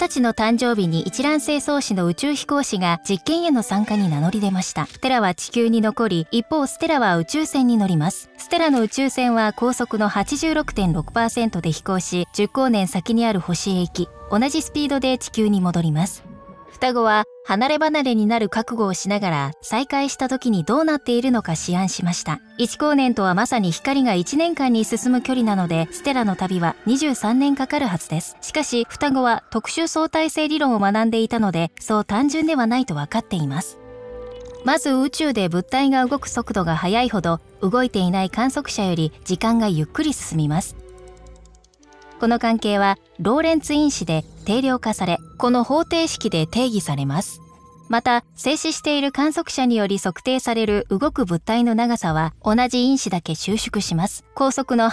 歳の誕生日に一卵性双子の宇宙飛行士が実験への参加に名乗り出ました。テラは地球に残り、一方ステラは宇宙船に乗ります。ステラの宇宙船は高速の 86.6% で飛行し、10光年先にある星へ行き、同じスピードで地球に戻ります。双子は離れ離れになる覚悟をしながら再会した時にどうなっているのか思案しました。1光年とはまさに光が1年間に進む距離なので、ステラの旅は23年かかるはずです。しかし双子は特殊相対性理論を学んでいたので、そう単純ではないと分かっています。まず宇宙で物体が動く速度が速いほど、動いていない観測者より時間がゆっくり進みます。この関係はローレンツ因子で定量化され、この方程式で定義されます。また、静止している観測者により測定される動く物体の長さは同じ因子だけ収縮します。高速の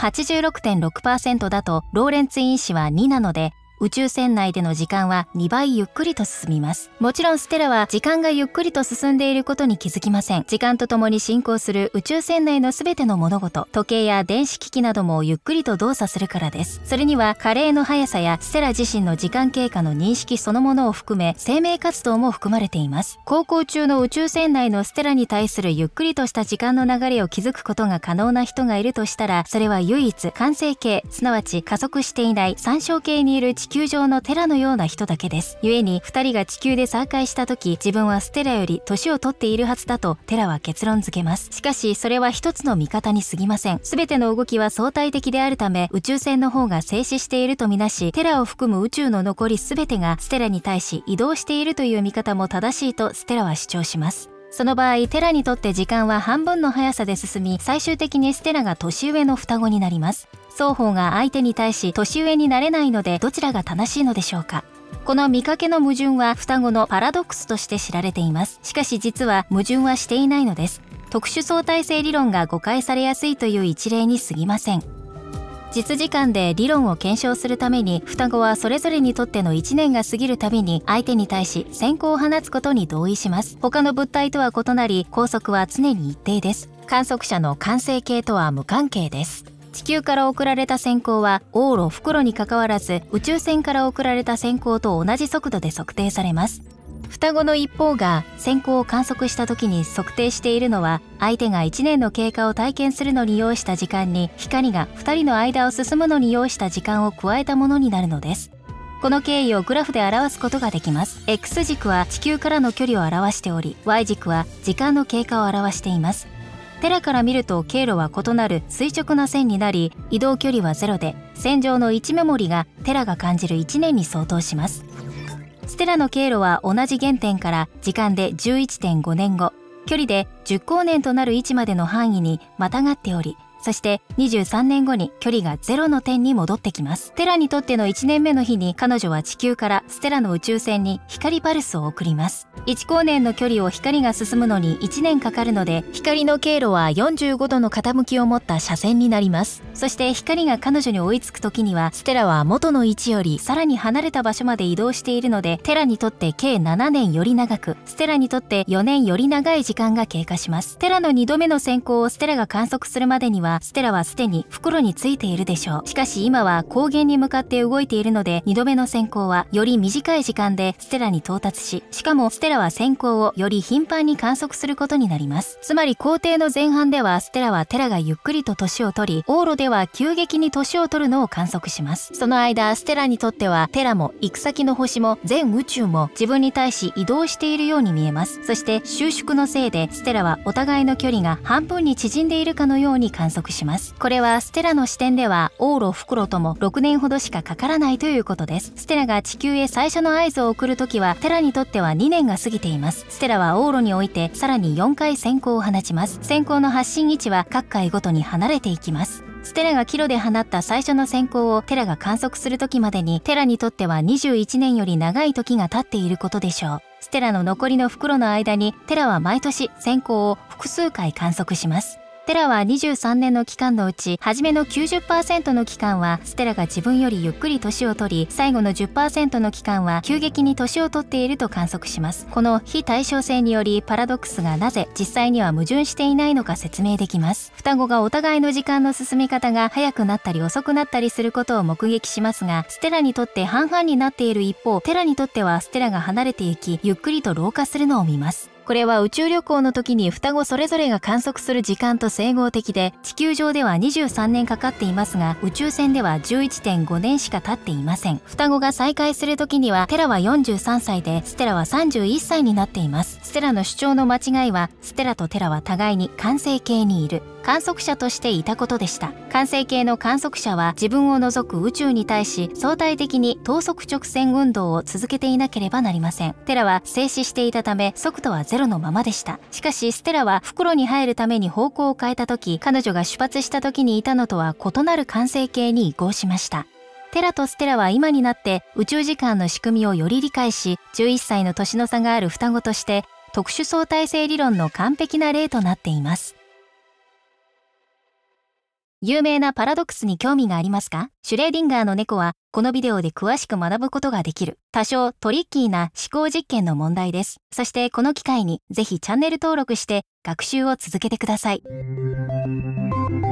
86.6% だとローレンツ因子は2なので、宇宙船内での時間は2倍ゆっくりと進みます。もちろんステラは時間がゆっくりと進んでいることに気づきません。時間とともに進行する宇宙船内のすべての物事、時計や電子機器などもゆっくりと動作するからです。それには加齢の速さやステラ自身の時間経過の認識そのものを含め、生命活動も含まれています。航行中の宇宙船内のステラに対するゆっくりとした時間の流れを気づくことが可能な人がいるとしたら、それは唯一完成形、すなわち加速していない参照系にいる地球上のテラのような人だけです。故に2人が地球で再会した時、自分はステラより年を取っているはずだとテラは結論付けます。しかしそれは一つの見方に過ぎません。全ての動きは相対的であるため、宇宙船の方が静止しているとみなし、テラを含む宇宙の残り全てがステラに対し移動しているという見方も正しいとステラは主張します。その場合、テラにとって時間は半分の速さで進み、最終的にステラが年上の双子になります。双方が相手に対し年上になれないので、どちらが正しいのでしょうか。この見かけの矛盾は双子のパラドックスとして知られています。しかし実は矛盾はしていないのです。特殊相対性理論が誤解されやすいという一例に過ぎません。実時間で理論を検証するために、双子はそれぞれにとっての1年が過ぎるたびに相手に対し閃光を放つことに同意します。他の物体とは異なり、高速は常に一定です。観測者の完成形とは無関係です。地球から送られた閃光は往路袋にかかわらず、宇宙船から送られた閃光と同じ速度で測定されます。双子の一方が閃光を観測した時に測定しているのは、相手が1年の経過を体験するのに要した時間に、光が2人の間を進むのに要した時間を加えたものになるのです。この経緯をグラフで表すことができます。X 軸は地球からの距離を表しており、Y 軸は時間の経過を表しています。テラから見ると経路は異なる垂直な線になり、移動距離は0で、線上の1メモリがテラが感じる1年に相当します。ステラの経路は同じ原点から時間で 11.5 年後、距離で10光年となる位置までの範囲にまたがっており、そして23年後に距離が0の点に戻ってきます。テラにとっての1年目の日に、彼女は地球からステラの宇宙船に光パルスを送ります。1光年の距離を光が進むのに1年かかるので、光の経路は45度の傾きを持った斜線になります。そして光が彼女に追いつく時には、ステラは元の位置よりさらに離れた場所まで移動しているので、テラにとって計7年より長く、ステラにとって4年より長い時間が経過します。テラの2度目の閃光をステラが観測するまでには、ステラはすでに袋についているでしょう。しかし今は光源に向かって動いているので、2度目の閃光はより短い時間でステラに到達し、しかもステラは閃光をより頻繁に観測することになります。つまり工程の前半ではステラはテラがゆっくりと年を取り、往路では急激に年を取るのを観測します。その間、ステラにとってはテラも行く先の星も全宇宙も自分に対し移動しているように見えます。そして収縮のせいでステラはお互いの距離が半分に縮んでいるかのように観測します。これはステラの視点では往路袋とも6年ほどしかかからないということです。ステラが地球へ最初の合図を送るときは、テラにとっては2年が過ぎています。ステラは往路においてさらに4回閃光を放ちます。閃光の発信位置は各回ごとに離れていきます。ステラがキロで放った最初の閃光をテラが観測する時までに、テラにとっては21年より長い時が経っていることでしょう。ステラの残りの袋の間にテラは毎年閃光を複数回観測します。 テラは23年の期間のうち初めの 90% の期間はステラが自分よりゆっくり年を取り、最後の 10% の期間は急激に年を取っていると観測します。この非対称性によりパラドックスがなぜ実際には矛盾していないのか説明できます。双子がお互いの時間の進み方が早くなったり遅くなったりすることを目撃しますが、ステラにとって半々になっている一方、テラにとってはステラが離れていきゆっくりと老化するのを見ます。これは宇宙旅行の時に双子それぞれが観測する時間と整合的で、地球上では23年かかっていますが、宇宙船では 11.5 年しか経っていません。双子が再会する時にはテラは43歳でステラは31歳になっています。ステラの主張の間違いは、ステラとテラは互いに環星系にいる観測者としていたことでした。環星系の観測者は自分を除く宇宙に対し相対的に等速直線運動を続けていなければなりません。テラは静止していたため速度はゼロのままでした。しかしステラは袋に入るために方向を変えた時、彼女が出発した時にいたのとは異なる環星系に移行しました。テラとステラは今になって宇宙時間の仕組みをより理解し、11歳の年の差がある双子として特殊相対性理論の完璧な例となっています。有名なパラドックスに興味がありますか？シュレーディンガーの猫はこのビデオで詳しく学ぶことができる多少トリッキーな思考実験の問題です。そしてこの機会にぜひチャンネル登録して学習を続けてください。